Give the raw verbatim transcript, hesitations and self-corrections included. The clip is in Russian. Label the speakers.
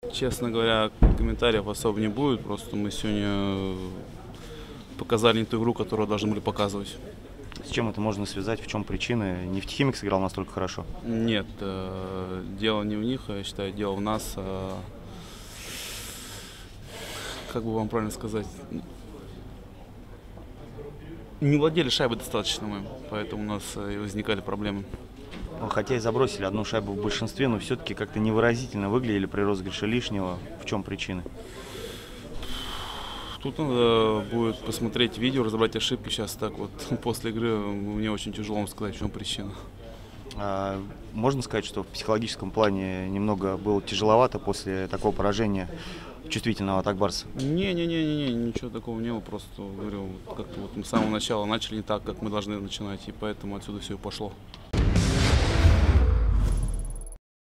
Speaker 1: Честно говоря, комментариев особо не будет. Просто мы сегодня показали не ту игру, которую должны были показывать.
Speaker 2: С чем это можно связать? В чем причины? Нефтехимик сыграл настолько хорошо?
Speaker 1: Нет, э, дело не в них, я считаю, дело в нас. Э, как бы вам правильно сказать? Не владели шайбой достаточно мы, поэтому у нас и возникали проблемы.
Speaker 2: Хотя и забросили одну шайбу в большинстве, но все-таки как-то невыразительно выглядели при розыгрыше лишнего. В чем причины?
Speaker 1: Тут надо будет посмотреть видео, разобрать ошибки. Сейчас так вот после игры мне очень тяжело вам сказать, в чем причина.
Speaker 2: А, можно сказать, что в психологическом плане немного было тяжеловато после такого поражения чувствительного от Ак-Барса?
Speaker 1: Не-не-не-не, ничего такого не было. Просто говорю, как-то вот мы с самого начала начали не так, как мы должны начинать, и поэтому отсюда все и пошло.